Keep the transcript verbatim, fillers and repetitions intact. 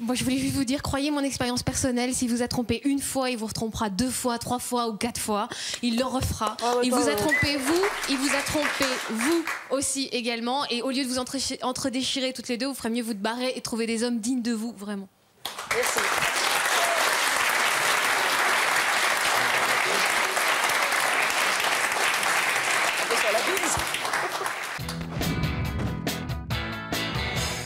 Moi, je voulais juste vous dire, croyez mon expérience personnelle, s'il vous a trompé une fois, il vous retrompera deux fois, trois fois ou quatre fois. Il le refera. Ah ouais, il vous a ouais. trompé, vous, il vous a trompé, vous aussi également. Et au lieu de vous entre- entre-déchirer toutes les deux, vous ferez mieux vous de barrer et trouver des hommes dignes de vous, vraiment. Merci.